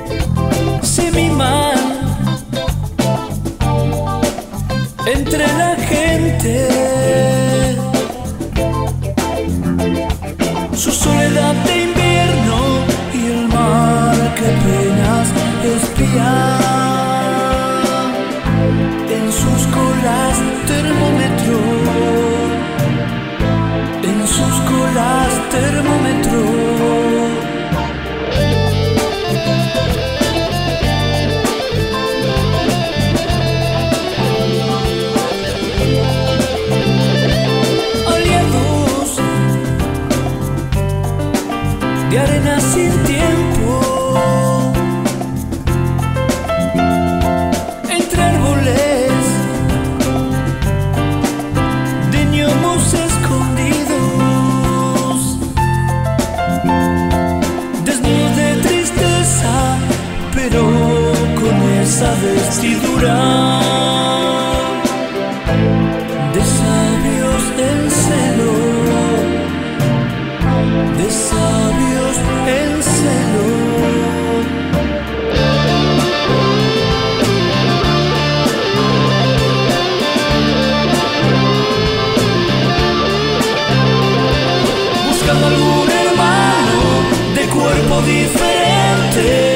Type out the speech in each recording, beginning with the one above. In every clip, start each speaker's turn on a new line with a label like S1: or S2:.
S1: se miman entre la gente. Su soledad de invierno y el mar que apenas espía. En sus colas termómetro, en sus colas termómetro. Aliados de arena sin tiempo, entre árboles de ñomos escondidos, desnudos de tristeza, pero con esa vestidura de sabios en celo, de sabios en celo. Buscando algún hermano de cuerpo diferente.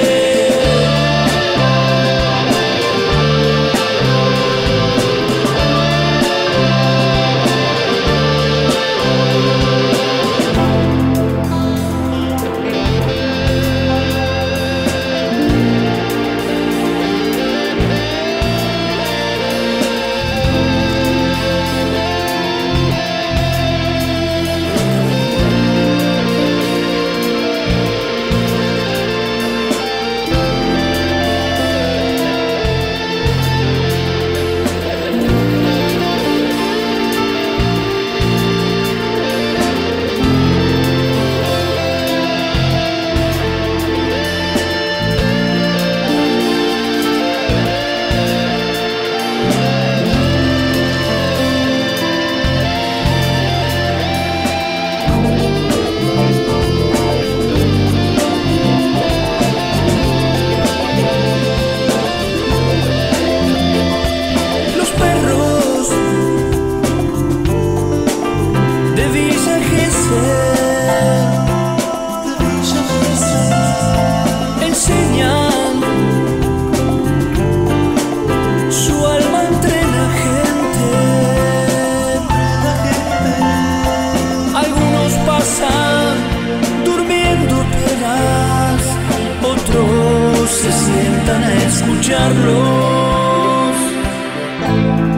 S1: Enseñan su alma entre la gente. Algunos pasan durmiendo penas, otros se sientan a escucharlos.